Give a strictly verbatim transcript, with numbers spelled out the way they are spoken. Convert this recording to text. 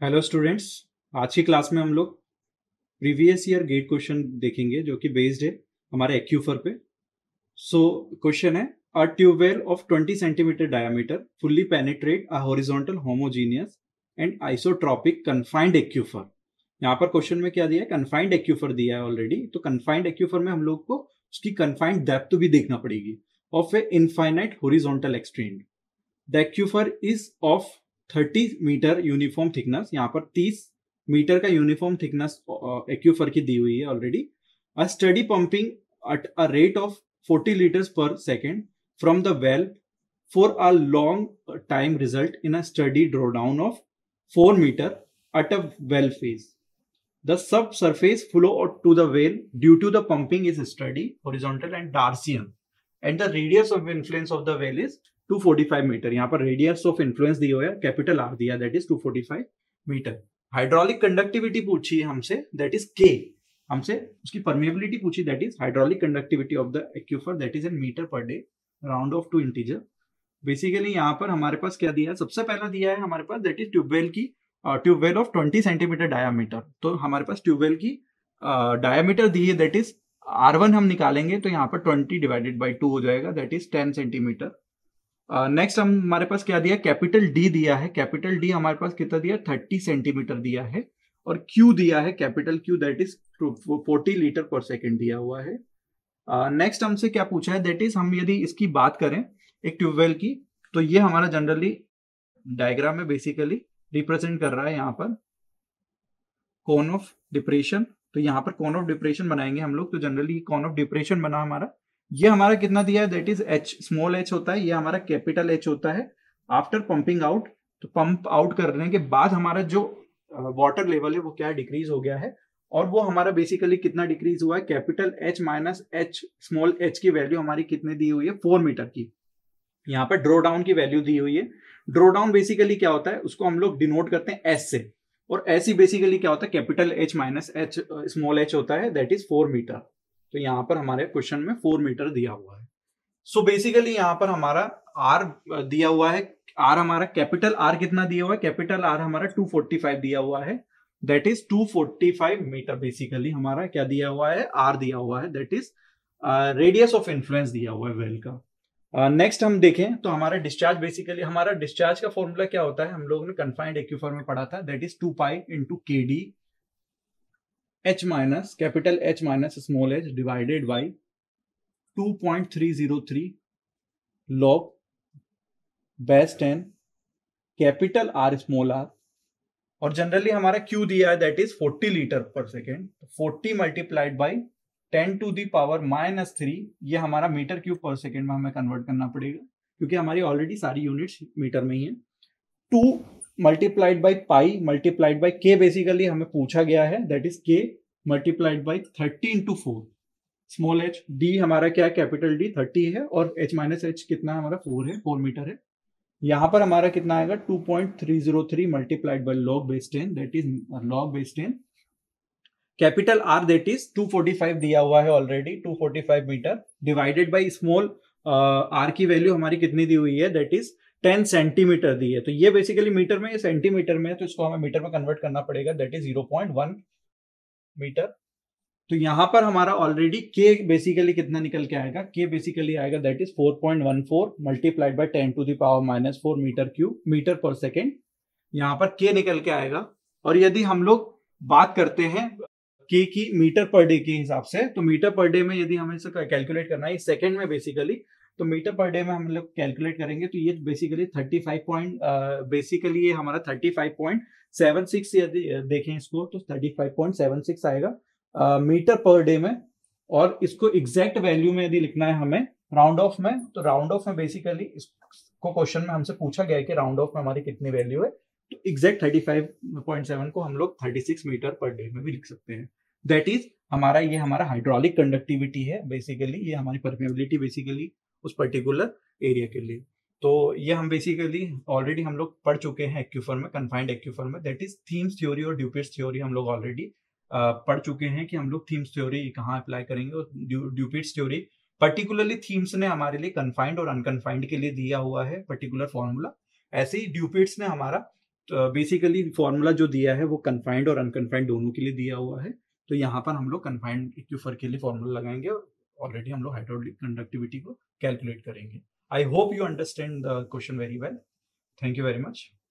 Hello students. आज की class में हम लोग प्रीवियस ईयर गेट क्वेश्चन देखेंगे जो कि बेस्ड है हमारे एक्यूफर पे। सो क्वेश्चन है, a tubewell of twenty centimetre diameter fully penetrate a horizontal homogeneous and isotropic confined aquifer. यहाँ पर क्वेश्चन में क्या दिया है, कन्फाइंड एक्यूफर दिया है ऑलरेडी। तो कन्फाइंड एक्यूफर में हम लोग को उसकी कन्फाइंड डेप्थ भी देखना पड़ेगी of a infinite horizontal extend. The aquifer is of thirty metre uniform thickness. यहाँ पर तीस मीटर का यूनिफॉर्म थिकनेस एक्यूफर की दी हुई है already. A study pumping at a rate of forty litres per second from the well for a long time result in a study draw down of four metre at a well phase. The subsurface flow to the well due to the pumping is steady, horizontal and Darcian, and the radius of influence of the well is two forty five metre. यहाँ पर radius of influence दिया हुआ है, capital R दिया, that is two forty five metre. Hydraulic conductivity पूछी है हमसे, that is के। हमसे उसकी परमेबिलिटी पूछी, that is hydraulic conductivity of the aquifer, that is in metre per day, round off to integer. Basically यहाँ पर हमारे पास क्या दिया है, सबसे पहला दिया है हमारे पास दैट इज ट्यूबवेल की tubewell of twenty centimetre diameter. तो हमारे पास ट्यूबवेल की डायामीटर दी है, दैट इज आर वन हम निकालेंगे तो यहाँ पर ट्वेंटी डिवाइडेड बाई टू हो जाएगा, that is ten centimetre. Next uh, हम हमारे पास क्या दिया, कैपिटल डी दिया है। कैपिटल डी हमारे पास कितना दिया, थर्टी सेंटीमीटर दिया है। और क्यू दिया है, capital Q, that is forty litre per second दिया हुआ है। नेक्स्ट uh, हमसे क्या पूछा है, दैट इज हम यदि इसकी बात करें एक ट्यूबवेल की, तो ये हमारा जनरली डायग्राम में बेसिकली रिप्रेजेंट कर रहा है यहाँ पर कोन ऑफ डिप्रेशन। तो यहाँ पर कोन ऑफ डिप्रेशन बनाएंगे हम लोग। तो जनरली कोन ऑफ डिप्रेशन बना हमारा, ये हमारा कितना दिया है, that is H, small H होता है, ये हमारा कैपिटल एच होता है। आफ्टर पंपिंग आउट, तो पंप आउट करने के बाद हमारा जो वाटर लेवल है वो क्या डिक्रीज हो गया है, और वो हमारा बेसिकली कितना डिक्रीज हुआ है, capital H minus H small H की वैल्यू हमारी कितने दी हुई है, फोर मीटर की। यहाँ पर ड्रॉ डाउन की वैल्यू दी हुई है। ड्रॉ डाउन बेसिकली क्या होता है, उसको हम लोग डिनोट करते हैं एस से, और एस ही बेसिकली क्या होता है, capital H minus H small H होता है, दैट इज फोर मीटर। तो यहाँ पर हमारे क्वेश्चन में फोर मीटर दिया हुआ है। सो so बेसिकली यहाँ पर हमारा आर दिया हुआ है। आर हमारा कैपिटल आर कितना दिया हुआ है, कैपिटल आर हमारा टू फोर्टी फाइव दिया हुआ है, that is two forty five metre. Basically हमारा क्या दिया हुआ है, आर दिया हुआ है, that is radius of influence दिया हुआ है वेल का। नेक्स्ट uh, हम देखें तो हमारा डिस्चार्ज, बेसिकली हमारा डिस्चार्ज का फॉर्मूला क्या होता है, हम लोगों ने कन्फाइंड एक्यूफर में पढ़ा था, that is two pi into K D H minus capital H minus small H divided by two point three zero three log base ten capital R small R. और जनरली हमारा Q दिया है, that is forty litre per second. Forty multiplied by ten to the power minus three, ये हमारा metre cube पर second में हमें convert करना पड़ेगा, क्योंकि हमारी ऑलरेडी सारी यूनिट्स मीटर में ही है। Two multiplied by pi multiplied by K, basically हमें पूछा गया है, that is K multiplied by thirty into four small H. D हमारा क्या है, कैपिटल डी थर्टी है, और एच माइनस एच कितना हमारा फोर है, फोर मीटर है। यहाँ पर हमारा कितना आएगा, two point three zero three multiplied by log base ten, that is log base ten capital R, that is two forty five दिया हुआ है already, two forty five metre, divided by small R की value हमारी कितनी दी हुई है, that is ten centimetre दी है। तो ये बेसिकली मीटर में, ये सेंटीमीटर में है, तो इसको हमें मीटर में कन्वर्ट करना पड़ेगा, that is zero point one metre. तो यहां पर हमारा ऑलरेडी के बेसिकली कितना निकल के आएगा, के बेसिकली आएगा, that is four point one four multiplied by ten to the power minus four metre cube metre per second. यहाँ पर के निकल के आएगा। और यदि हम लोग बात करते हैं के की मीटर पर डे के हिसाब से, तो मीटर पर डे में यदि हमें इसे कैलकुलेट करना है सेकेंड में बेसिकली, तो मीटर पर डे में हम लोग कैलकुलेट करेंगे तो ये basically thirty five point basically ये हमारा thirty five point seven six यदि देखें इसको, तो thirty five point seven six आएगा मीटर पर डे में। और इसको एग्जैक्ट वैल्यू में यदि लिखना है हमें राउंड ऑफ में, तो राउंड ऑफ में बेसिकली इसको क्वेश्चन में हमसे पूछा गया है कि राउंड ऑफ में हमारी कितनी वैल्यू है, तो exact thirty five point seven को हम लोग thirty six metre per day में भी लिख सकते हैं। दैट इज हमारा, ये हमारा हाइड्रोलिक कंडक्टिविटी है बेसिकली, ये हमारी परमेबिलिटी बेसिकली उस पर्टिकुलर एरिया के लिए। तो ये हम बेसिकली ऑलरेडी हम लोग पढ़ चुके हैं एक्यूफर में, कन्फाइंड एक्यूफर में, दैट इज थीम्स थ्योरी और ड्यूपिट्स थ्योरी हम लोग ऑलरेडी पढ़ चुके हैं कि हम लोग थीम्स थ्योरी कहाँ अप्लाई करेंगे, और ड्यूपिट्स थ्योरी पर्टिकुलरली थीम्स ने हमारे लिए कन्फाइंड और अनकन्फाइंड के लिए दिया हुआ है पर्टिकुलर फॉर्मूला। ऐसे ही ड्यूपिट्स ने हमारा बेसिकली फॉर्मूला जो दिया है वो कन्फाइंड और अनकन्फाइंड दोनों के लिए दिया हुआ है, तो यहाँ पर हम लोग कन्फाइंड एक्यूफर के लिए फॉर्मूला लगाएंगे और ऑलरेडी हम लोग हाइड्रोलिक कंडक्टिविटी को कैलकुलेट करेंगे। I hope you understand the question very well. Thank you very much.